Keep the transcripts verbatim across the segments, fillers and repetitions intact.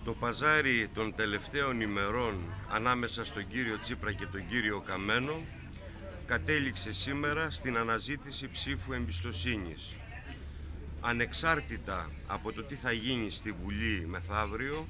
Το παζάρι των τελευταίων ημερών ανάμεσα στον κύριο Τσίπρα και τον κύριο Καμένο κατέληξε σήμερα στην αναζήτηση ψήφου εμπιστοσύνης. Ανεξάρτητα από το τι θα γίνει στη Βουλή μεθαύριο,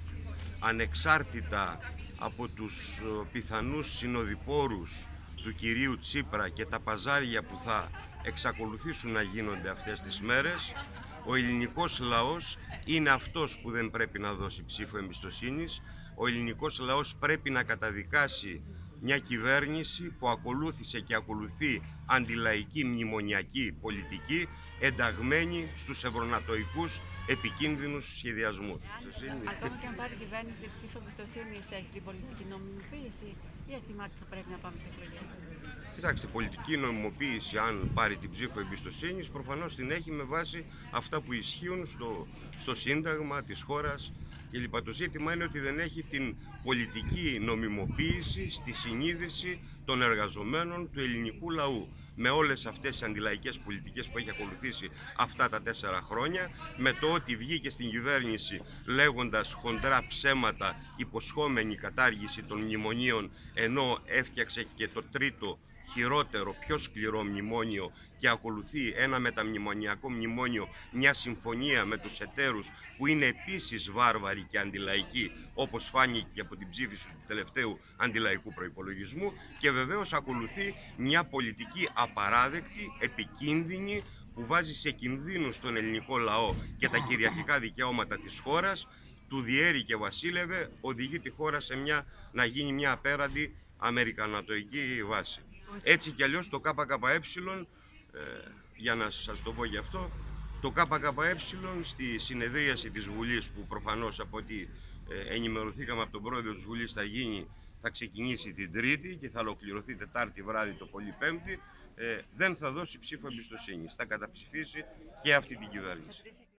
ανεξάρτητα από τους πιθανούς συνοδοιπόρους του κυρίου Τσίπρα και τα παζάρια που θα εξακολουθήσουν να γίνονται αυτές τις μέρες, ο ελληνικός λαός είναι αυτός που δεν πρέπει να δώσει ψήφο εμπιστοσύνης. Ο ελληνικός λαός πρέπει να καταδικάσει μια κυβέρνηση που ακολούθησε και ακολουθεί αντιλαϊκή μνημονιακή πολιτική, ενταγμένη στους ευρωνατοικούς επικίνδυνους σχεδιασμούς. Ακόμα και αν πάρει η κυβέρνηση ψήφο εμπιστοσύνης, έχει την πολιτική νομιμοποίηση ή εκτιμάτε ότι θα πρέπει να πάμε σε εκλογές? Κοιτάξτε, πολιτική νομιμοποίηση, αν πάρει την ψήφο εμπιστοσύνης, προφανώς την έχει με βάση αυτά που ισχύουν στο, στο Σύνταγμα της χώρας κλπ. Το ζήτημα είναι ότι δεν έχει την πολιτική νομιμοποίηση στη συνείδηση των εργαζομένων του ελληνικού λαού. Με όλες αυτές τις αντιλαϊκές πολιτικές που έχει ακολουθήσει αυτά τα τέσσερα χρόνια, με το ότι βγήκε στην κυβέρνηση λέγοντας χοντρά ψέματα, υποσχόμενη κατάργηση των μνημονίων, ενώ έφτιαξε και το τρίτο χειρότερο, πιο σκληρό μνημόνιο και ακολουθεί ένα μεταμνημονιακό μνημόνιο, μια συμφωνία με τους εταίρους που είναι επίσης βάρβαροι και αντιλαϊκοί, όπως φάνηκε από την ψήφιση του τελευταίου αντιλαϊκού προϋπολογισμού, και βεβαίως ακολουθεί μια πολιτική απαράδεκτη, επικίνδυνη, που βάζει σε κινδύνους τον ελληνικό λαό και τα κυριαρχικά δικαιώματα της χώρας, του διέρη και βασίλευε, οδηγεί τη χώρα σε μια, να γίνει μια απέραντη αμερικανατοική βάση. Έτσι κι αλλιώς το ΚΚΕ, ε, για να σας το πω γι' αυτό, το ΚΚΕ στη συνεδρίαση της Βουλής, που προφανώς από ό,τι ε, ενημερωθήκαμε από τον πρόεδρο της Βουλής θα γίνει, θα ξεκινήσει την Τρίτη και θα ολοκληρωθεί Τετάρτη βράδυ το πολύ Πέμπτη, ε, δεν θα δώσει ψήφο εμπιστοσύνης, θα καταψηφίσει και αυτή την κυβέρνηση.